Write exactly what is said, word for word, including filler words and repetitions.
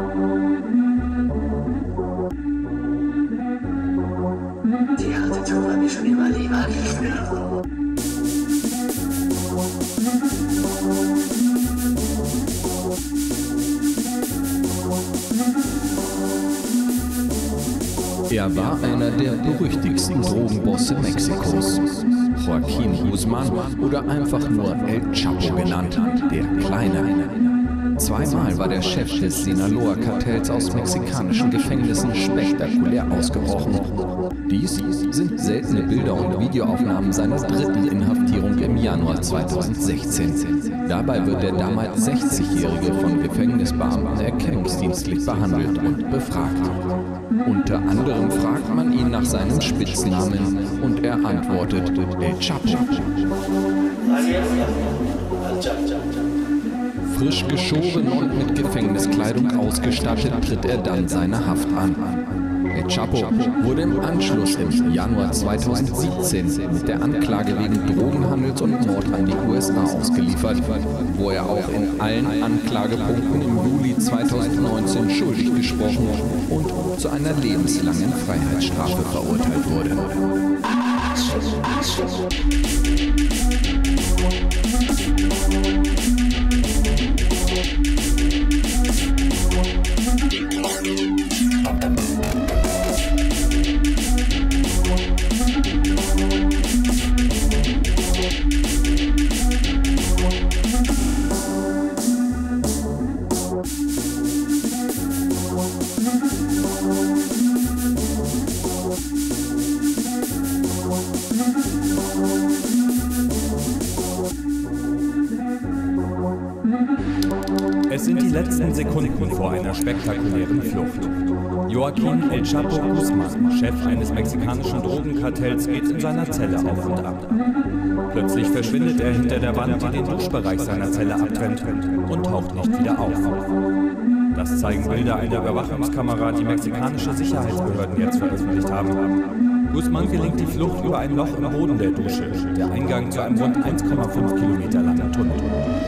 Er war einer der berüchtigsten Drogenbosse Mexikos, Joaquín Guzmán oder einfach nur El Chapo genannt, der Kleine. Zweimal war der Chef des Sinaloa-Kartells aus mexikanischen Gefängnissen spektakulär ausgebrochen. Dies sind seltene Bilder und Videoaufnahmen seiner dritten Inhaftierung im Januar zweitausendsechzehn. Dabei wird der damals sechzigjährige von Gefängnisbeamten erkennungsdienstlich behandelt und befragt. Unter anderem fragt man ihn nach seinem Spitznamen und er antwortet El Chapo. Frisch geschoren und mit Gefängniskleidung ausgestattet tritt er dann seine Haft an. El Chapo wurde im Anschluss im Januar zweitausendsiebzehn mit der Anklage wegen Drogenhandels und Mord an die U S A ausgeliefert, wo er auch in allen Anklagepunkten im Juli zweitausendneunzehn schuldig gesprochen und zu einer lebenslangen Freiheitsstrafe verurteilt wurde. Es sind die letzten Sekunden vor einer spektakulären Flucht. Joaquín El Chapo Guzmán, Chef eines mexikanischen Drogenkartells, geht in seiner Zelle auf und ab. Plötzlich verschwindet er hinter der Wand, die den Duschbereich seiner Zelle abtrennt, und taucht nicht wieder auf. Das zeigen Bilder einer Überwachungskamera, die mexikanische Sicherheitsbehörden jetzt veröffentlicht haben. Guzmán gelingt die Flucht über ein Loch im Boden der Dusche, der Eingang zu einem rund eins Komma fünf Kilometer langen Tunnel.